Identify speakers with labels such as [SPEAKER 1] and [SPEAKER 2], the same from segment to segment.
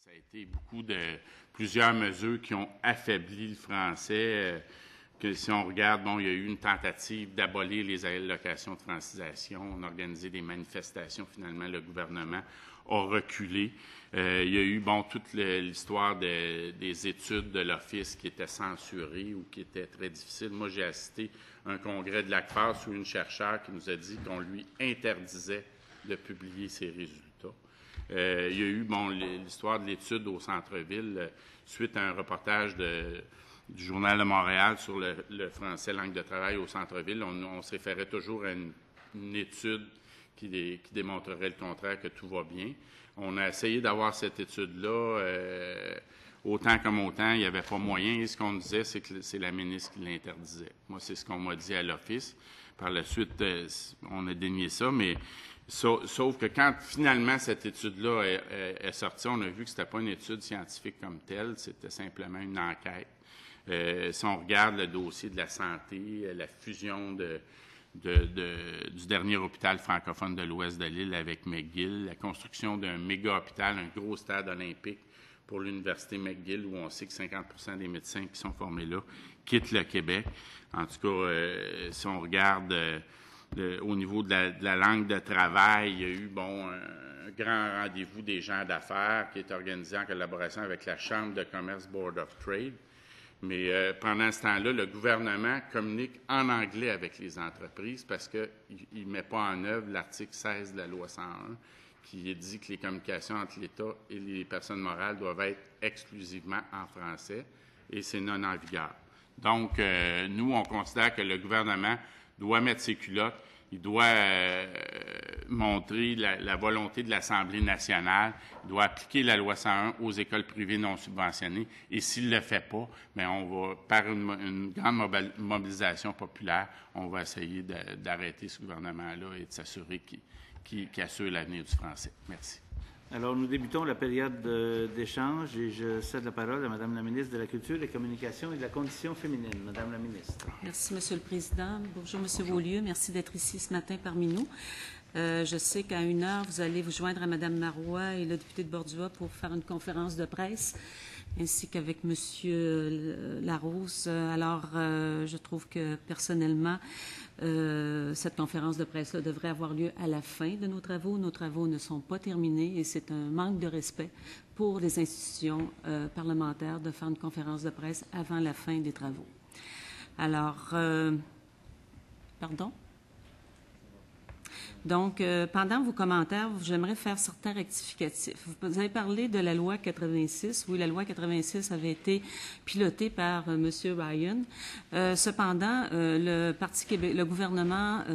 [SPEAKER 1] Ça a été plusieurs mesures qui ont affaibli le français. Que si on regarde, bon, il y a eu une tentative d'abolir les allocations de francisation. On a organisé des manifestations. Finalement, le gouvernement a reculé. Il y a eu, bon, toute l'histoire des études de l'Office qui étaient censurées ou qui étaient très difficiles. Moi, j'ai assisté à un congrès de l'ACFAS où une chercheure qui nous a dit qu'on lui interdisait de publier ses résultats. Il y a eu, bon, l'histoire de l'étude au centre-ville suite à un reportage du Journal de Montréal sur le français langue de travail au centre-ville. On se référait toujours à une étude qui démontrerait le contraire, que tout va bien. On a essayé d'avoir cette étude-là. Autant comme autant, il n'y avait pas moyen. Et ce qu'on disait, c'est que c'est la ministre qui l'interdisait. Moi, c'est ce qu'on m'a dit à l'Office. Par la suite, on a dénié ça, mais sauf que quand finalement cette étude-là est sortie, on a vu que ce n'était pas une étude scientifique comme telle, c'était simplement une enquête. Si on regarde le dossier de la santé, la fusion du dernier hôpital francophone de l'ouest de l'île avec McGill, la construction d'un méga-hôpital, un gros stade olympique pour l'université McGill, où on sait que 50% des médecins qui sont formés là quittent le Québec. En tout cas, si on regarde au niveau de la langue de travail, il y a eu, bon, un grand rendez-vous des gens d'affaires qui est organisé en collaboration avec la Chambre de commerce Board of Trade. Mais pendant ce temps-là, le gouvernement communique en anglais avec les entreprises parce qu'il ne met pas en œuvre l'article 16 de la loi 101 qui dit que les communications entre l'État et les personnes morales doivent être exclusivement en français et c'est non en vigueur. Donc, nous, on considère que le gouvernement doit mettre ses culottes, il doit montrer la volonté de l'Assemblée nationale, il doit appliquer la loi 101 aux écoles privées non subventionnées. Et s'il ne le fait pas, bien, on va, par une grande mobilisation populaire, on va essayer d'arrêter ce gouvernement-là et de s'assurer qu'il assure l'avenir du français. Merci.
[SPEAKER 2] Alors, nous débutons la période d'échange et je cède la parole à Mme la ministre de la Culture, des Communications et de la Condition féminine. Madame la ministre.
[SPEAKER 3] Merci, Monsieur le Président. Bonjour, Monsieur Beaulieu. Merci d'être ici ce matin parmi nous. Je sais qu'à 1h, vous allez vous joindre à Mme Marois et le député de Bordua pour faire une conférence de presse, ainsi qu'avec Monsieur Larose. Alors, je trouve que, personnellement, cette conférence de presse-là devrait avoir lieu à la fin de nos travaux. Nos travaux ne sont pas terminés et c'est un manque de respect pour les institutions parlementaires de faire une conférence de presse avant la fin des travaux. Alors, pardon? Donc, pendant vos commentaires, j'aimerais faire certains rectificatifs. Vous avez parlé de la loi 86. Oui, la loi 86 avait été pilotée par M. Ryan. Cependant, le gouvernement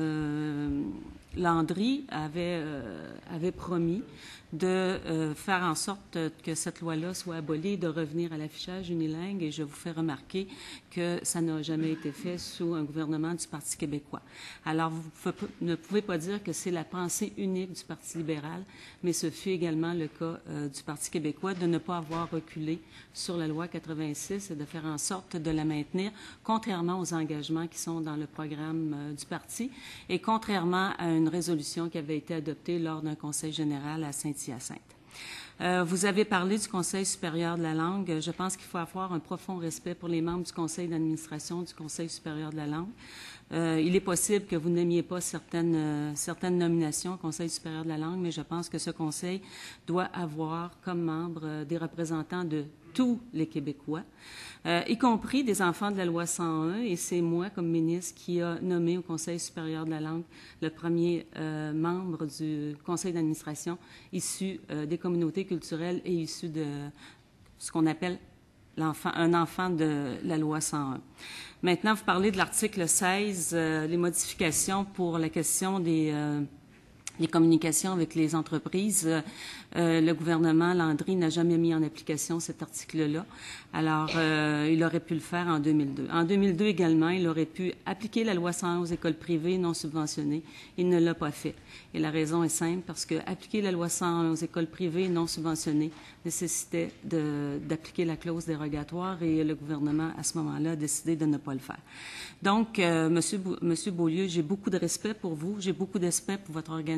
[SPEAKER 3] Landry avait promis de faire en sorte que cette loi-là soit abolie, de revenir à l'affichage unilingue, et je vous fais remarquer que ça n'a jamais été fait sous un gouvernement du Parti québécois. Alors, vous ne pouvez pas dire que c'est la pensée unique du Parti libéral, mais ce fut également le cas du Parti québécois de ne pas avoir reculé sur la loi 86 et de faire en sorte de la maintenir, contrairement aux engagements qui sont dans le programme du Parti et contrairement à une résolution qui avait été adoptée lors d'un conseil général à Saint-Hyacinthe. Vous avez parlé du Conseil supérieur de la langue. Je pense qu'il faut avoir un profond respect pour les membres du Conseil d'administration du Conseil supérieur de la langue. Il est possible que vous n'aimiez pas certaines nominations au Conseil supérieur de la langue, mais je pense que ce Conseil doit avoir comme membres des représentants de tous les Québécois, y compris des enfants de la loi 101, et c'est moi, comme ministre, qui a nommé au Conseil supérieur de la langue le premier membre du Conseil d'administration issu des communautés culturelles et issu de ce qu'on appelle un enfant de la loi 101. Maintenant, vous parlez de l'article 16, les modifications pour la question des communications avec les entreprises. Le gouvernement Landry n'a jamais mis en application cet article-là. Alors, il aurait pu le faire en 2002. En 2002 également, il aurait pu appliquer la loi 101 aux écoles privées non subventionnées. Il ne l'a pas fait. Et la raison est simple, parce que appliquer la loi 101 aux écoles privées non subventionnées nécessitait d'appliquer la clause dérogatoire et le gouvernement, à ce moment-là, a décidé de ne pas le faire. Donc, Monsieur Beaulieu, j'ai beaucoup de respect pour vous, j'ai beaucoup de respect pour votre organisation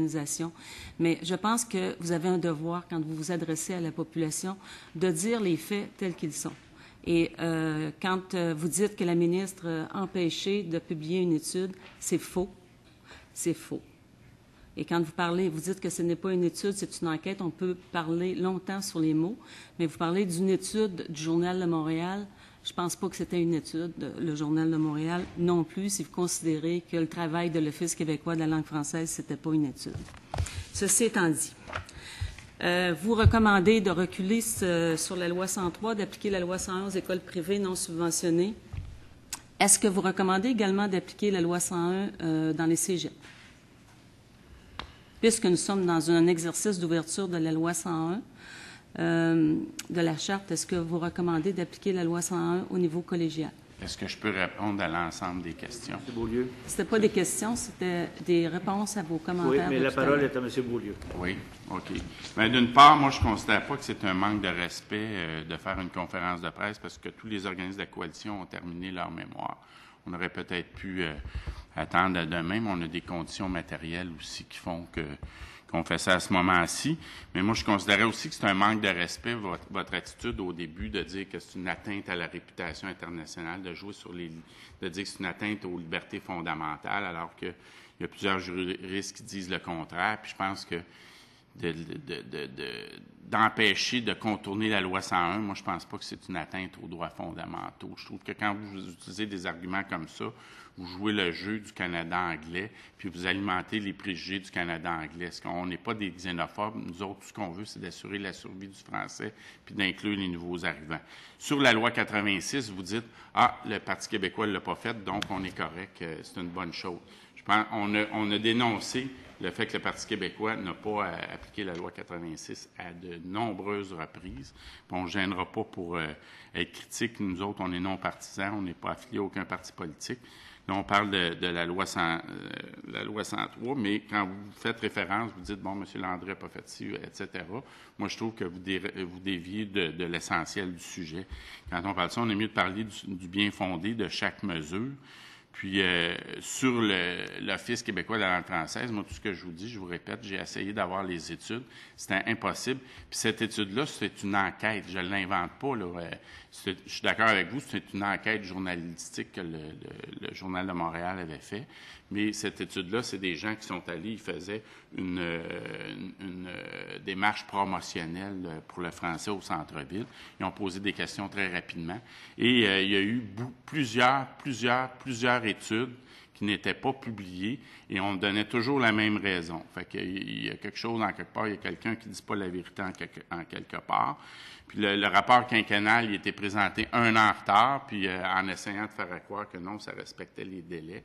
[SPEAKER 3] organisation. Mais je pense que vous avez un devoir, quand vous vous adressez à la population, de dire les faits tels qu'ils sont. Et quand vous dites que la ministre a empêché de publier une étude, c'est faux. C'est faux. Et quand vous parlez, vous dites que ce n'est pas une étude, c'est une enquête, on peut parler longtemps sur les mots, mais vous parlez d'une étude du Journal de Montréal. Je ne pense pas que c'était une étude, le Journal de Montréal non plus, si vous considérez que le travail de l'Office québécois de la langue française, ce n'était pas une étude. Ceci étant dit, vous recommandez de reculer sur la loi 103, d'appliquer la loi 101 aux écoles privées non subventionnées. Est-ce que vous recommandez également d'appliquer la loi 101 dans les cégeps? Puisque nous sommes dans un exercice d'ouverture de la loi 101 de la Charte, est-ce que vous recommandez d'appliquer la loi 101 au niveau collégial?
[SPEAKER 1] Est-ce que je peux répondre à l'ensemble des questions?
[SPEAKER 2] M. Beaulieu.
[SPEAKER 3] Ce n'était pas des questions, c'était des réponses à vos commentaires.
[SPEAKER 2] Oui, mais la parole est à M. Beaulieu.
[SPEAKER 1] Oui, OK. Bien, d'une part, moi, je ne considère pas que c'est un manque de respect de faire une conférence de presse parce que tous les organismes de la coalition ont terminé leur mémoire. On aurait peut-être pu attendre à demain, mais on a des conditions matérielles aussi qui font qu'on fait ça à ce moment-ci. Mais moi, je considérais aussi que c'est un manque de respect, votre attitude au début, de dire que c'est une atteinte à la réputation internationale, de jouer sur de dire que c'est une atteinte aux libertés fondamentales, alors qu'il y a plusieurs juristes qui disent le contraire. Puis je pense que d'empêcher de contourner la loi 101, moi, je pense pas que c'est une atteinte aux droits fondamentaux. Je trouve que quand vous utilisez des arguments comme ça, vous jouez le jeu du Canada anglais, puis vous alimentez les préjugés du Canada anglais. Parce qu'on n'est pas des xénophobes. Nous autres, tout ce qu'on veut, c'est d'assurer la survie du français puis d'inclure les nouveaux arrivants. Sur la loi 86, vous dites « Ah, le Parti québécois ne l'a pas fait, donc on est correct, c'est une bonne chose. » Je pense on a dénoncé le fait que le Parti québécois n'a pas appliqué la loi 86 à de nombreuses reprises. Puis on ne gênera pas pour être critique. Nous autres, on est non partisans, on n'est pas affiliés à aucun parti politique. Là, on parle de la loi 103, mais quand vous faites référence, vous dites, bon, M. Landry n'a pas fait ci, etc. Moi, je trouve que vous déviez de l'essentiel du sujet. Quand on parle de ça, on est mieux de parler du bien fondé de chaque mesure. Puis, sur l'Office québécois de la langue française, moi, tout ce que je vous dis, je vous répète, j'ai essayé d'avoir les études. C'était impossible. Puis, cette étude-là, c'est une enquête. Je ne l'invente pas, là. Je suis d'accord avec vous, c'est une enquête journalistique que le Journal de Montréal avait fait. Mais cette étude-là, c'est des gens qui sont allés, ils faisaient une démarche promotionnelle pour le français au centre-ville. Ils ont posé des questions très rapidement. Et il y a eu plusieurs études qui n'étaient pas publiées et on donnait toujours la même raison. Fait qu'il y a quelque chose en quelque part, il y a quelqu'un qui ne dit pas la vérité en quelque part. Puis le rapport quinquennal, il était présenté 1 an en retard, puis en essayant de faire croire que non, ça respectait les délais.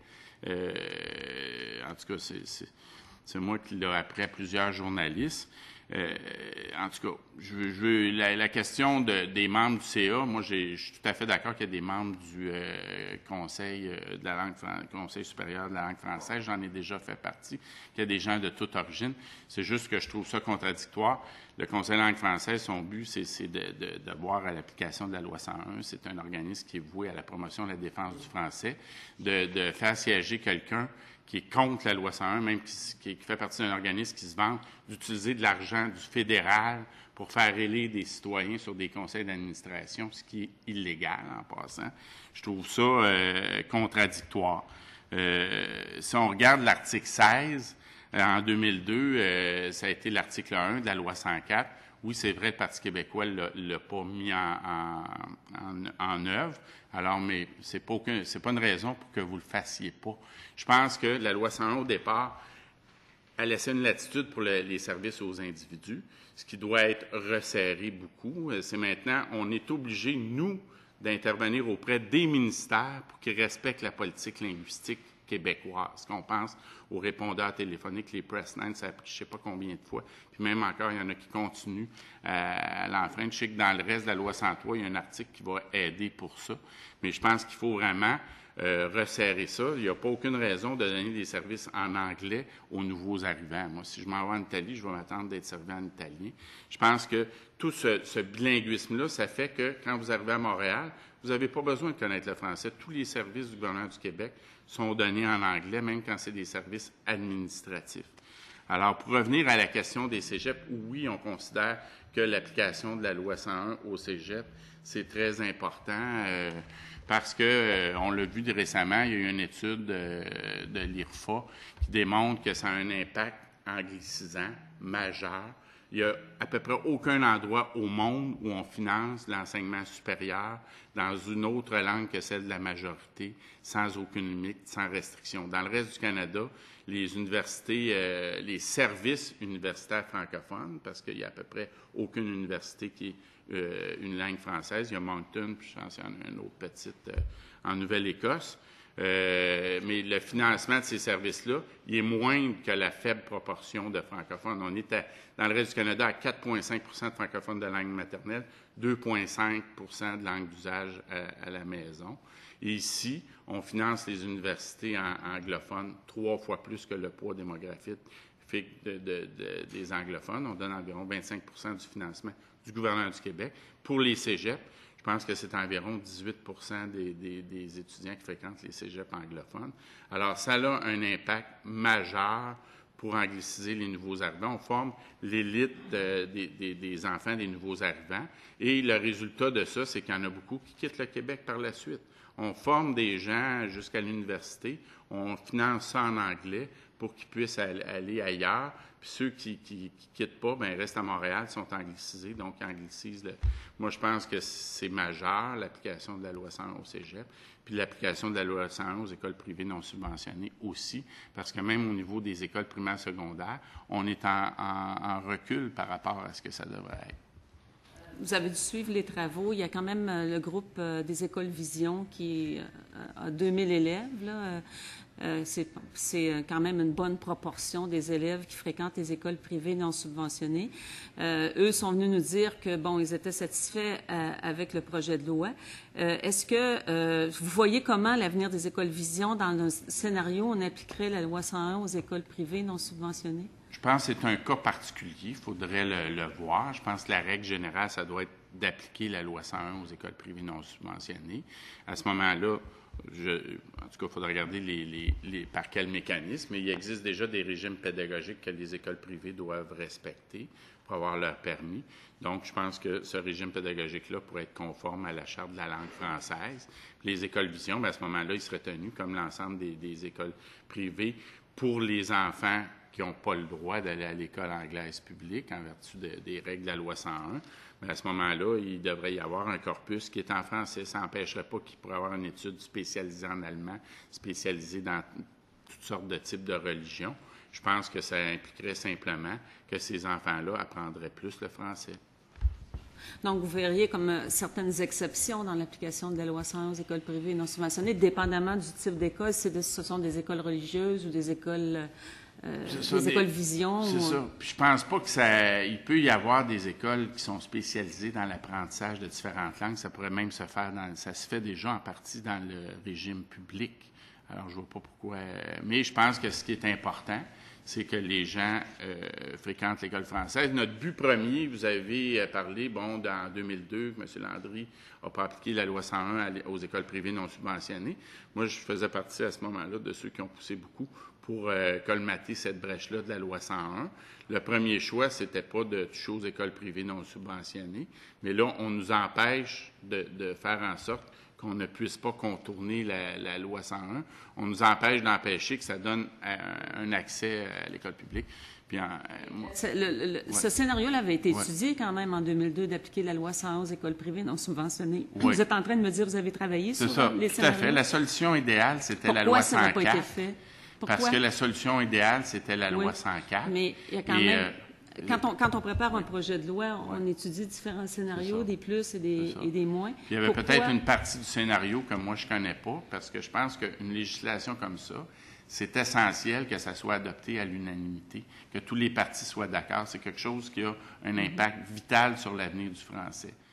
[SPEAKER 1] En tout cas, c'est moi qui l'ai appris à plusieurs journalistes. En tout cas, la question des membres du CA, moi, je suis tout à fait d'accord qu'il y a des membres du Conseil Conseil supérieur de la langue française. J'en ai déjà fait partie. Il y a des gens de toute origine. C'est juste que je trouve ça contradictoire. Le Conseil de la langue française, son but, c'est de voir à l'application de la loi 101. C'est un organisme qui est voué à la promotion de la défense du français, de faire siéger quelqu'un qui est contre la loi 101, même qui fait partie d'un organisme qui se vante d'utiliser de l'argent du fédéral pour faire élire des citoyens sur des conseils d'administration, ce qui est illégal en passant. Je trouve ça contradictoire. Si on regarde l'article 16, en 2002, ça a été l'article 1 de la loi 104. Oui, c'est vrai, le Parti québécois ne l'a pas mis en œuvre. Alors, mais c'est pas une raison pour que vous le fassiez pas. Je pense que la loi 101, au départ, elle laissait une latitude pour les services aux individus, ce qui doit être resserré beaucoup. C'est maintenant, on est obligé, nous, d'intervenir auprès des ministères pour qu'ils respectent la politique linguistique québécoise. Qu'on pense aux répondeurs téléphoniques, les Press9, ça a pris je ne sais pas combien de fois. Puis même encore, il y en a qui continuent à l'enfreindre. Je sais que dans le reste de la loi 103, il y a un article qui va aider pour ça. Mais je pense qu'il faut vraiment resserrer ça. Il n'y a pas aucune raison de donner des services en anglais aux nouveaux arrivants. Moi, si je m'en vais en Italie, je vais m'attendre d'être servi en italien. Je pense que tout ce bilinguisme-là, ça fait que quand vous arrivez à Montréal, vous n'avez pas besoin de connaître le français. Tous les services du gouvernement du Québec sont donnés en anglais, même quand c'est des services administratifs. Alors, pour revenir à la question des cégeps, oui, on considère que l'application de la loi 101 au cégep, c'est très important parce que, on l'a vu récemment, il y a eu une étude de l'IRFA qui démontre que ça a un impact anglicisant majeur. Il n'y a à peu près aucun endroit au monde où on finance l'enseignement supérieur dans une autre langue que celle de la majorité, sans aucune limite, sans restriction. Dans le reste du Canada, les universités, les services universitaires francophones, parce qu'il n'y a à peu près aucune université qui est une langue française. Il y a Moncton, puis je pense qu'il y en a une autre petite en Nouvelle-Écosse. Mais le financement de ces services-là, il est moindre que la faible proportion de francophones. On est dans le reste du Canada à 4,5 de francophones de langue maternelle, 2,5 de langue d'usage à la maison. Et ici, on finance les universités anglophones 3 fois plus que le poids démographique des anglophones. On donne environ 25 du financement du gouvernement du Québec. Pour les cégeps, je pense que c'est environ 18 des étudiants qui fréquentent les cégeps anglophones. Alors, ça a un impact majeur pour angliciser les nouveaux arrivants. On forme l'élite des enfants des nouveaux arrivants. Et le résultat de ça, c'est qu'il y en a beaucoup qui quittent le Québec par la suite. On forme des gens jusqu'à l'université, on finance ça en anglais pour qu'ils puissent aller ailleurs. Puis ceux qui quittent pas, bien, restent à Montréal, sont anglicisés, donc anglicisent. Moi, je pense que c'est majeur, l'application de la loi 101 au cégep, puis l'application de la loi 101 aux écoles privées non subventionnées aussi, parce que même au niveau des écoles primaires secondaires, on est en recul par rapport à ce que ça devrait être.
[SPEAKER 3] Vous avez dû suivre les travaux. Il y a quand même le groupe des écoles Vision qui a 2000 élèves, là. C'est quand même une bonne proportion des élèves qui fréquentent les écoles privées non subventionnées. Eux sont venus nous dire que, bon, ils étaient satisfaits avec le projet de loi. Est-ce que vous voyez comment l'avenir des écoles Vision, dans le scénario, on appliquerait la loi 101 aux écoles privées non subventionnées?
[SPEAKER 1] Je pense que c'est un cas particulier. Il faudrait le voir. Je pense que la règle générale, ça doit être d'appliquer la loi 101 aux écoles privées non subventionnées. À ce moment-là, en tout cas, il faudra regarder par quel mécanisme, mais il existe déjà des régimes pédagogiques que les écoles privées doivent respecter pour avoir leur permis. Donc, je pense que ce régime pédagogique-là pourrait être conforme à la Charte de la langue française. Puis les écoles Vision, bien, à ce moment-là, ils seraient tenus, comme l'ensemble des écoles privées, pour les enfants qui n'ont pas le droit d'aller à l'école anglaise publique en vertu des règles de la loi 101. Mais à ce moment-là, il devrait y avoir un corpus qui est en français. Ça n'empêcherait pas qu'il pourrait y avoir une étude spécialisée en allemand, spécialisée dans toutes sortes de types de religions. Je pense que ça impliquerait simplement que ces enfants-là apprendraient plus le français.
[SPEAKER 3] Donc, vous verriez comme certaines exceptions dans l'application de la loi 101 aux écoles privées non subventionnées, dépendamment du type d'école, si ce sont des écoles religieuses ou des écoles... des écoles Vision.
[SPEAKER 1] C'est ça. Puis je pense pas que il peut y avoir des écoles qui sont spécialisées dans l'apprentissage de différentes langues. Ça pourrait même se faire ça se fait déjà en partie dans le régime public. Alors, je vois pas pourquoi. Mais je pense que ce qui est important, c'est que les gens fréquentent l'école française. Notre but premier, vous avez parlé, bon, dans 2002, M. Landry n'a pas appliqué la loi 101 aux écoles privées non subventionnées. Moi, je faisais partie à ce moment-là de ceux qui ont poussé beaucoup pour colmater cette brèche-là de la loi 101. Le premier choix, c'était pas de toucher aux écoles privées non subventionnées, mais là, on nous empêche de faire en sorte qu'on ne puisse pas contourner la loi 101. On nous empêche d'empêcher que ça donne un accès à l'école publique. Puis
[SPEAKER 3] Ce scénario-là avait été étudié quand même en 2002 d'appliquer la loi 101 aux écoles privées non subventionnées. Oui. Vous êtes en train de me dire que vous avez travaillé sur les scénarios?
[SPEAKER 1] Tout à fait. La solution idéale, c'était la loi 104. Pourquoi ça n'a pas été fait? Pourquoi? Parce que la solution idéale, c'était la loi 104.
[SPEAKER 3] Mais il y a quand même... Quand on prépare un projet de loi, on étudie différents scénarios, des plus et des moins. Puis
[SPEAKER 1] il y avait peut-être une partie du scénario que moi, je ne connais pas, parce que je pense qu'une législation comme ça, c'est essentiel que ça soit adopté à l'unanimité, que tous les partis soient d'accord. C'est quelque chose qui a un impact vital sur l'avenir du français.